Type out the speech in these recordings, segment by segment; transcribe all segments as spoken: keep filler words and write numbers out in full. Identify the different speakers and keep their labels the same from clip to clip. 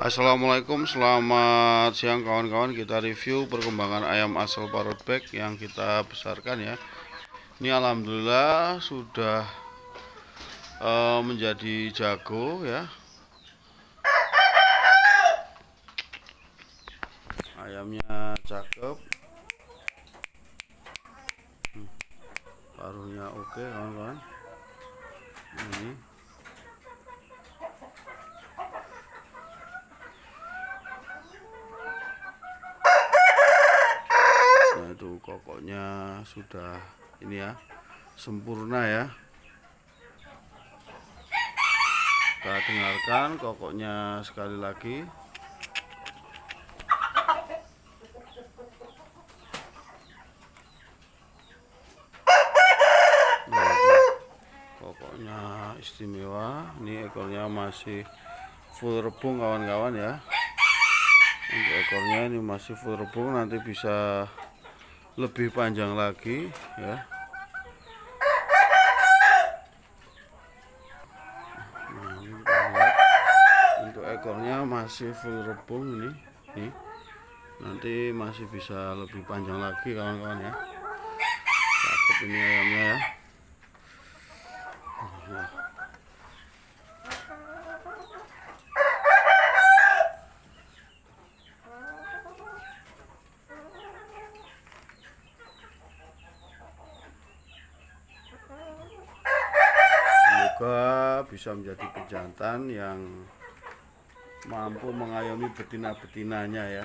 Speaker 1: Assalamualaikum, selamat siang kawan-kawan. Kita review perkembangan ayam asal parut bag yang kita besarkan ya. Ini alhamdulillah sudah uh, menjadi jago ya. Ayamnya cakep, hmm, paruhnya oke kawan-kawan. Ini itu kokoknya sudah ini ya, sempurna ya. Kita dengarkan kokoknya sekali lagi. Nah, itu kokoknya istimewa. Ini ekornya masih full rebung kawan-kawan ya. Untuk ekornya ini masih full rebung, nanti bisa lebih panjang lagi ya. Nah, ini kita lihat untuk ekornya masih full rebung ini, nih. Nanti masih bisa lebih panjang lagi kawan-kawan ya. Cakep ini ayamnya ya. Nah. Semoga bisa menjadi pejantan yang mampu mengayomi betina-betinanya ya.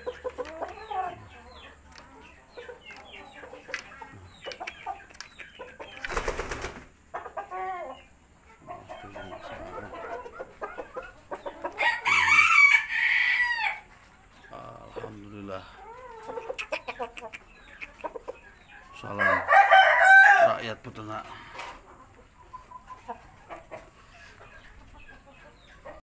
Speaker 1: Alhamdulillah. Salam rakyat peternak.